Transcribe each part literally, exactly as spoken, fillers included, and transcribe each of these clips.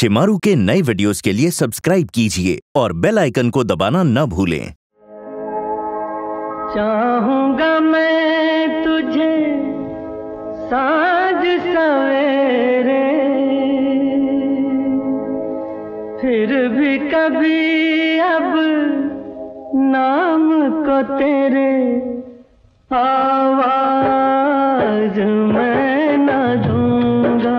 शिमारू के नए वीडियोस के लिए सब्सक्राइब कीजिए और बेल आइकन को दबाना न भूलें। चाहूंगा मैं तुझे साँझ सवेरे, फिर भी कभी अब नाम को तेरे आवाज मैं न दूंगा,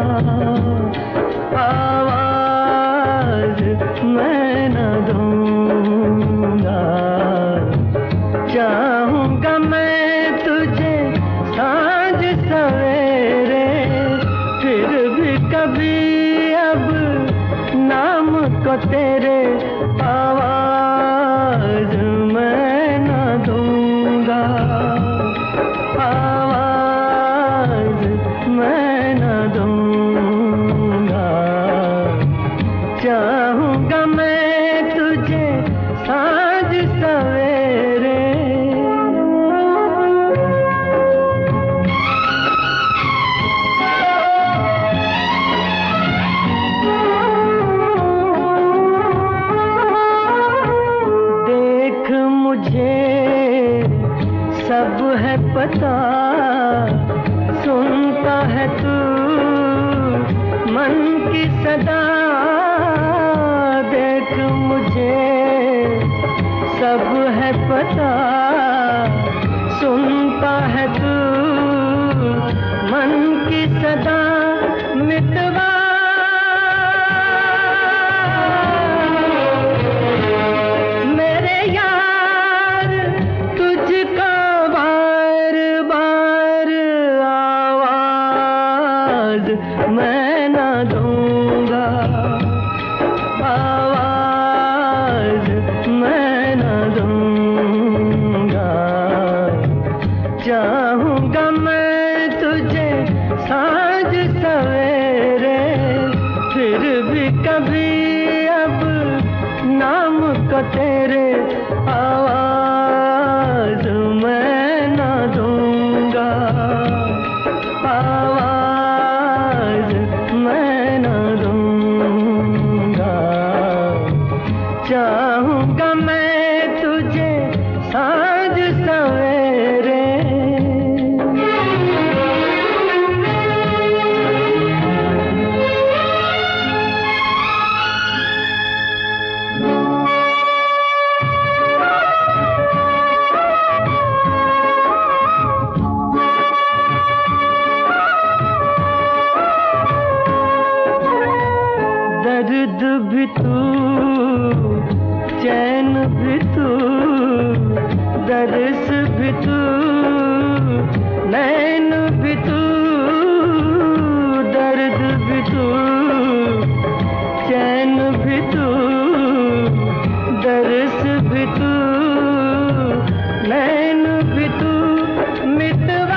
आवाज मैं न दूंगा। चाहूंगा मैं तुझे साँझ सवेरे, फिर भी कभी अब नाम को तेरे आवाज मैं न दूंगा, आवाज मैं न दूंगा। चाहूंगा मैं तुझे साँझ सवेरे। देख मुझे सब है पता, सुनता है तू मन की सदा। देख मुझे सब है पता, सुनता है तू मन की सदा। मितवा मेरे यार तुझको बार बार आवाज मैं न दूंगा, आवाज मैं न दूंगा। चाहूंगा मैं तुझे साँझ सवेरे, फिर भी कभी अब नाम को तेरे आवाज मैं न दूंगा, आवाज मैं न दूंगा। चाहूंगा मैं तुझे साँझ सवेरे। दर्द भी तू, चैन भी तू, दर्स भी तू, नैन भी तू। दर्द भी तू, चैन भी तू, दर्स भी तू, नैन भी तू। मितवा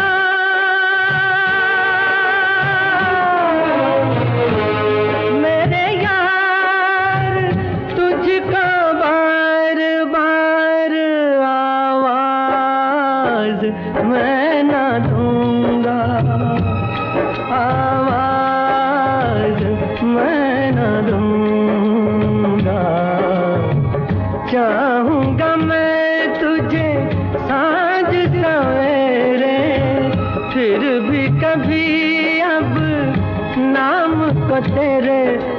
मेरे यार तुझको बार बार आवाज मैं न दूंगा, आवाज मैं न दूंगा। चाहूंगा मैं तुझे साँझ सवेरे, फिर भी कभी अब नाम को तेरे